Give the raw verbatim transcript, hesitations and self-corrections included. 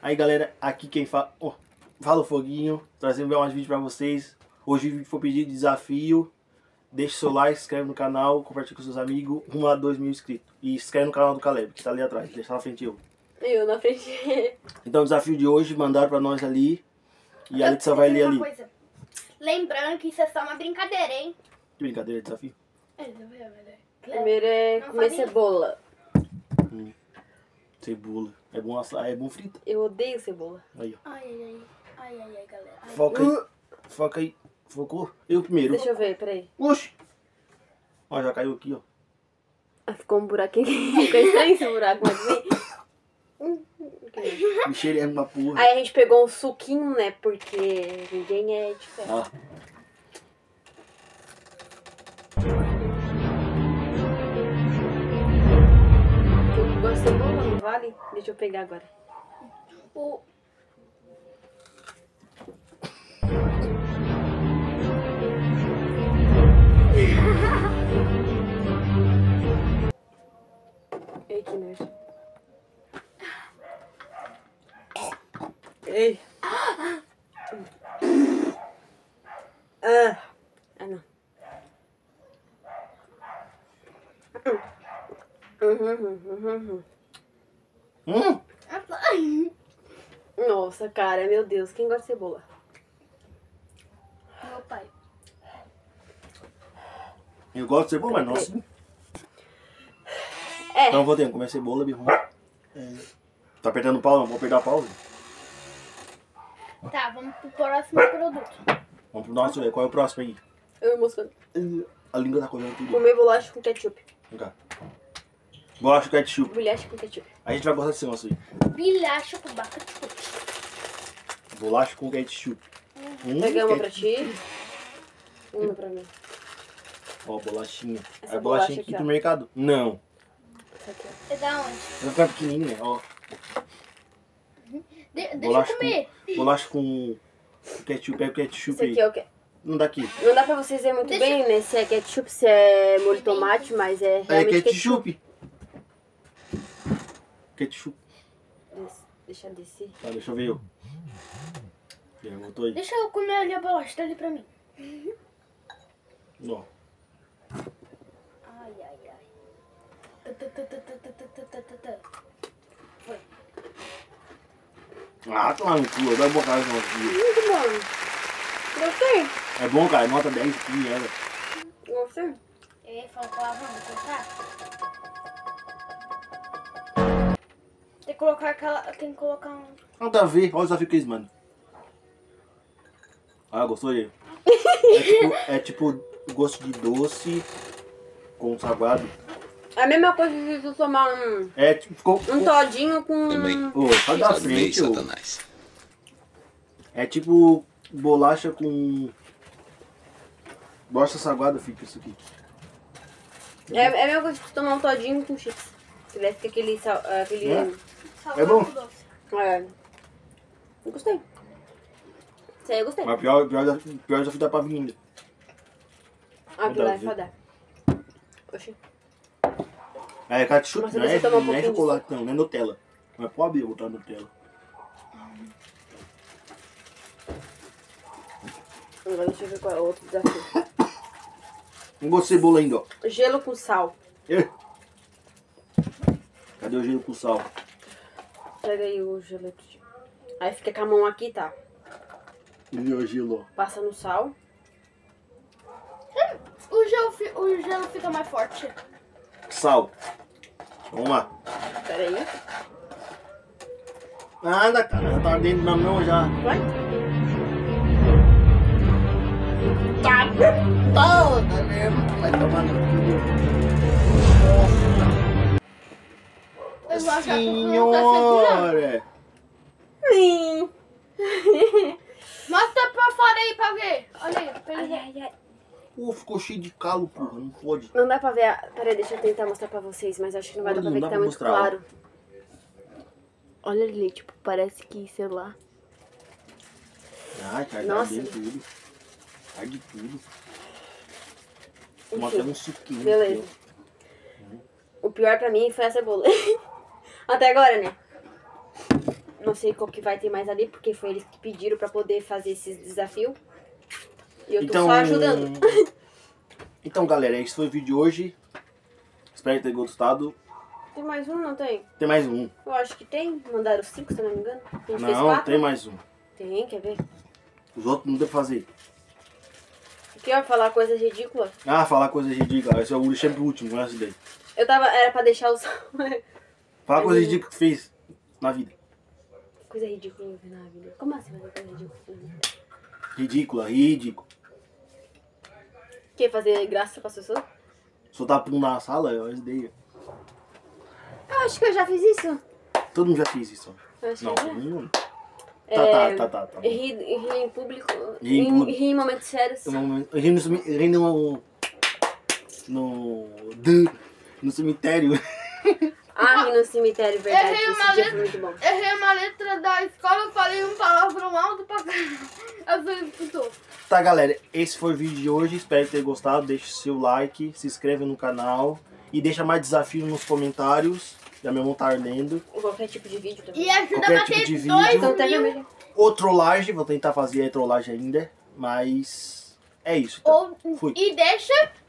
Aí galera, aqui quem fala, oh, fala o Foguinho, trazendo mais vídeo pra vocês. Hoje o vídeo foi pedido de desafio. Deixa o seu like, se inscreve no canal, compartilha com seus amigos, rumo a dois mil inscritos. E se inscreve no canal do Caleb, que tá ali atrás, deixa na frente eu. Eu na frente. Então o desafio de hoje, mandaram pra nós ali. E a Alexa vai ler ali. Coisa. Lembrando que isso é só uma brincadeira, hein? Que brincadeira, desafio? Primeiro é Não comer sabia. cebola. Hum. Cebola. É bom assar, é bom frito. Eu odeio cebola. Aí, ó. Ai, ai, ai. Ai, ai, ai, galera. Ai. Foca aí. Foca aí. Focou? Eu primeiro. Deixa eu ver, peraí. Oxi! Ó, já caiu aqui, ó. Ah, ficou um buraquinho. Ficou estranho esse buraco, mas vem. Mexer é uma porra. Aí a gente pegou um suquinho, né? Porque ninguém é de ferro. Ó. Eu gosto de cebola, não vale? Deixa eu pegar agora. O... Ei, que nojo. Ei. Ah. Ah, não. Uhum, uhum, uhum. Hum? Nossa, cara, meu Deus, quem gosta de cebola? Meu pai. Eu gosto de cebola, mas nossa. É. Então vou ter que comer cebola, birro. É. Tá apertando o pau, não? Vou pegar pau. Tá, vamos pro próximo produto. Vamos pro nosso, é, qual é o próximo aí? Eu me moscando. A língua tá correndo tudo. Comer bolacha com ketchup. Vem cá. Bolacha com ketchup. Bolacha com ketchup. A gente vai gostar desse negócio aí. Bilhacho com bacon. Bolacha com ketchup. Hum, Peguei uma pra ketchup. ti. Uma pra mim. Ó, bolachinha. Essa a bolachinha bolacha aqui aqui, do ó. mercado? Não. Essa aqui, É da onde? Vai ficar pequenininha, ó. De deixa Bolacha eu comer. com, bolacha com ketchup. Pega o ketchup Esse aí. aqui é o quê? Não daqui. Não dá pra vocês verem muito Deixa- bem, né? Se é ketchup, se é molho de tomate, mas é É realmente ketchup. ketchup. Ketchup. Des- Deixa eu descer. Tá, deixa eu ver eu. Já botou aí. Deixa eu comer ali a bolacha, tá ali pra mim. Ó. Ai, ai, ai. Tã, tã, tã, tã, tã, tã, tã, tã, tã. Foi. Ah, toma no cu. Vai botar esse negócio aqui. Muito bom. Gostei. É bom, cara. Nota dez aqui, ela. Gostei. Eu ia falar palavrão, vou colocar. Tem que colocar aquela. Tem que colocar um. Nada a ver. Olha o desafio que eles mandam. Ah, gostou aí? É tipo, é tipo gosto de doce com salgado. É a mesma coisa se tu tomar um, É tipo, ficou... um todinho com... Também. Ô, sai da Sabe bem, frente, ô. Satanás. É tipo bolacha com... Bolacha salgada fica isso aqui. É, é a mesma coisa que tu tomar um todinho com chips. Se tivesse com aquele... sal- aquele... É? Salgado É bom? com doce. É. Eu gostei. Isso aí eu gostei. Mas pior, pior, pior desafio dá pra vir ainda. Ah, aquilo lá é Nada a ver. foda. Oxi. É ketchup, Mas não você é, toma um não é pouquinho chocolate não, não é Nutella. Mas pode botar Nutella. Agora deixa eu ver qual é o outro desafio. Não gosto de cebola ainda, ó. Gelo com sal. Ê. Cadê o gelo com sal? Pega aí o gelo aqui. Aí fica com a mão aqui, tá? E o gelo, ó. Passa no sal. O gelo, fi- o gelo fica mais forte. Sal. Vamos lá. Pera aí. Nada, cara. Já tá dentro da mão já. Vai. Tá toda mesmo. Vai tomar no Eu vou achar que cu. não tá segurando. Senhora. Sim. Mostra pra fora aí pra ver. Olha aí. pra ele ver. Ai, ai, ai. Pô, ficou cheio de calo, porra. Não pode. Não dá pra ver. A... Pera aí, deixa eu tentar mostrar pra vocês, mas acho que não vai dar pra Não ver dá que tá pra muito mostrar, ó. claro. Olha ali, tipo, parece que, sei lá. Ai, cara, Nossa. dentro tudo. Sai de tudo. Enfim, Mostra um suquinho. beleza. aqui, O pior pra mim foi a cebola. Até agora, né? Não sei qual que vai ter mais ali, porque foi eles que pediram pra poder fazer esses desafios. E eu tô Então, só ajudando. Então, galera, esse foi o vídeo de hoje. Espero ter gostado. Tem mais um, não tem? Tem mais um. Eu acho que tem. Mandaram cinco, se eu não me engano. A gente fez Não, quatro. tem mais um. Tem, quer ver? Os outros não deu pra fazer. Aqui, ó, falar coisas ridículas. Ah, falar coisa ridícula. Esse eu deixei pro último, não é esse daí. Eu tava, era pra deixar os... Falar coisa Aí- ridícula que tu fez na vida. Coisa ridícula eu vi na vida. Como assim fazer coisa ridícula na vida? Ridícula, ridícula. Que, fazer graça com as pessoas? Soltar pum na sala, é esse daí. Eu acho que eu já fiz isso. Todo mundo já fez isso. Eu acho Não, que todo já. mundo. É, Tá, tá, tá, tá. tá. Rir, rir em público. Rir em Rir, público. rir em momentos sérios. Rindo no, cemi- rindo no, no, do- no cemitério. Ah, rir no cemitério, verdade. Errei Esse uma dia letra. foi muito bom. Errei uma letra da escola, eu falei um palavrão alto pra caramba. A Zoe escutou. Tá, galera, esse foi o vídeo de hoje. Espero ter gostado. Deixe seu like, se inscreva no canal e deixa mais desafio nos comentários. Já meu mão tá ardendo. Qualquer tipo de vídeo também. E ajuda a Qualquer bater tipo de dois vídeo. Então até mil. vermelho. Ou trollagem, vou tentar fazer a trollagem ainda. Mas é isso. Então. Ou, Fui. e deixa